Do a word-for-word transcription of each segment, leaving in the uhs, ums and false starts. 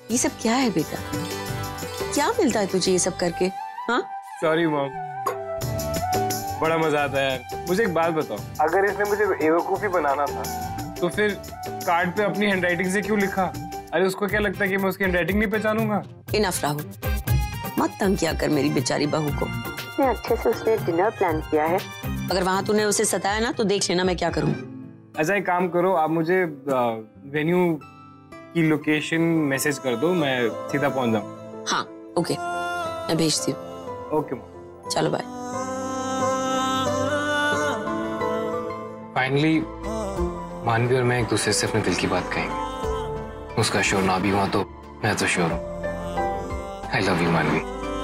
ये सब क्या है बेटा? क्या मिलता है तुझे ये सब करके? हाँ सॉरी मॉम, बड़ा मजा आता है यार। मुझे एक बात बताओ, अगर इसने मुझे बेवकूफी बनाना था तो फिर कार्ड पे अपनी हैंडराइटिंग से क्यों लिखा? अरे उसको क्या लगता है कि मैं उसकी हैंडराइटिंग नहीं पहचानूंगा? इनफ राहुल, मत तंग किया कर मेरी बेचारी बहू को। इतने अच्छे से उसने डिनर प्लान किया है, अगर वहां तूने उसे सताया ना तो देख लेना मैं क्या करूं। अच्छा एक काम करो, आप मुझे वेन्यू की लोकेशन मैसेज कर दो, मैं सीधा पहुंच जाऊं। हाँ ओके, मैं भेजती हूँ। ओके मॉम, चलो बाय। फाइनली मानवी और मैं एक दूसरे से अपने दिल की बात कहेंगे। उसका श्योर ना भी हुआ तो मैं तो श्योर हूँ। आई लव यू मानवी।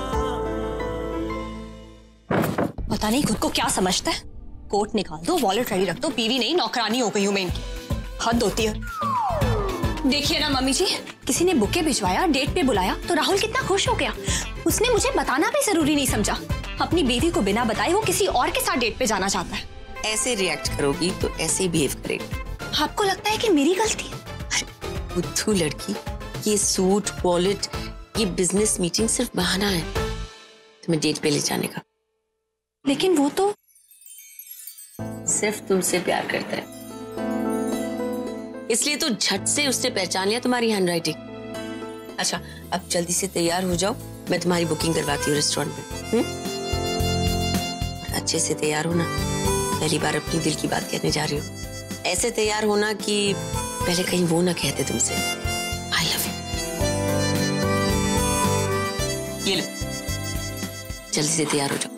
पता नहीं खुद को क्या समझता है। कोट निकाल दो, वॉलेट रेडी रख दो, बीवी नहीं नौकरानी हो गई हूं मैं इनकी। हद होती है। देखिए ना मम्मी जी, किसी ने बुके भिजवाया, डेट पे बुलाया तो राहुल कितना खुश हो गया। उसने मुझे बताना भी जरूरी नहीं समझा। अपनी बीवी को बिना बताए वो किसी और के साथ डेट पे जाना चाहता है। ऐसे रिएक्ट करोगी तो ऐसे ही बिहेव करेगा। आपको लगता है कि मेरी गलती है? बुद्धू लड़की, ये सूट, वॉलेट, ये बिजनेस मीटिंग सिर्फ बहाना है तुम्हें डेट पे ले जाने का। लेकिन वो तो सिर्फ तुमसे प्यार करता है, इसलिए तो झट से उसने पहचान लिया तुम्हारी हैंडराइटिंग। अच्छा अब जल्दी से तैयार हो जाओ, मैं तुम्हारी बुकिंग करवाती हूँ रेस्टोरेंट में। अच्छे से तैयार होना, पहली बार अपनी दिल की बात कहने जा रही हो। ऐसे तैयार होना कि पहले कहीं वो ना कहते तुमसे आई लव यू। ये लो, जल्दी से तैयार हो जाओ।